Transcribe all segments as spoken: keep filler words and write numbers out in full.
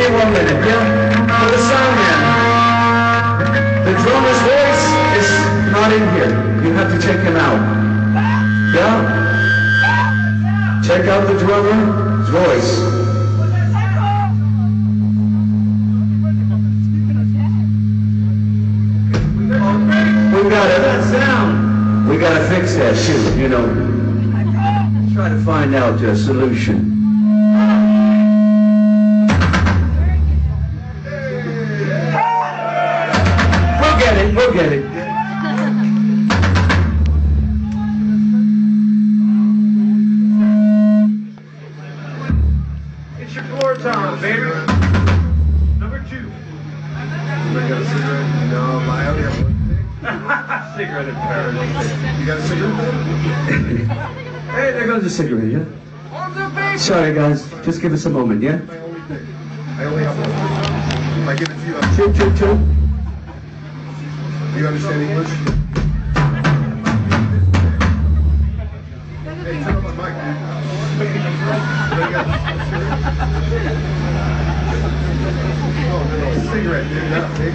wait one minute, yeah? For the sound man. The drummer's voice is not in here. You have to check him out. Yeah? Check out the drummer's voice. We gotta that sound. We gotta fix that shit, you know. Try to find out a solution. We'll get it, we'll get it. It's your floor time, baby. Number two. Anybody got a cigarette? No, I only have one. Cigarette in paradise. You got a cigarette? Hey, there goes the cigarette, yeah? Sorry, guys. Just give us a moment, yeah? My only thing. I only have one. If I give it to you, I'm... Two, two, two. Do you understand English? Hey, turn on my mic, dude. Anybody got a cigarette? Oh, no, no, cigarette, dude. Not big.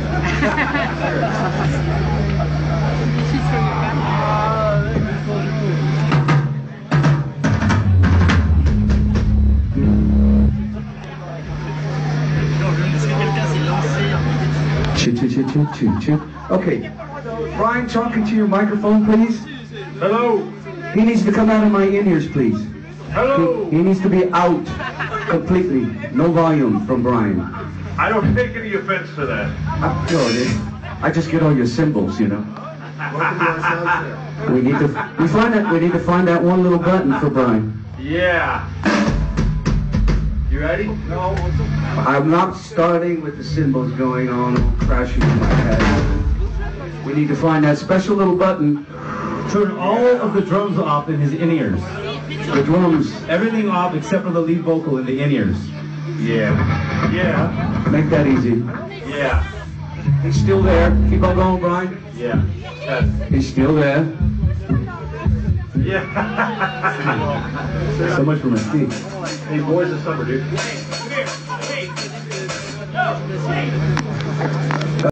Choo, choo, choo, choo, choo, choo. Okay. Brian, talking to your microphone, please. Hello. He needs to come out of my in-ears, please. Hello. He, he needs to be out completely. No volume from Brian. I don't take any offense to that. I, no, it is. I just get all your symbols, you know. Welcome to our sound check. We need to we find that we need to find that one little button for Brian. Yeah. You ready? No, I'm not starting with the cymbals going on, crashing in my head. We need to find that special little button. Turn all of the drums off in his in-ears. The drums. Everything off except for the lead vocal in the in-ears. Yeah. Yeah. Make that easy. Yeah. He's still there. Keep on going, Brian. Yeah. Yes. He's still there. Yeah. So much for my feet. Hey, boys of summer, dude.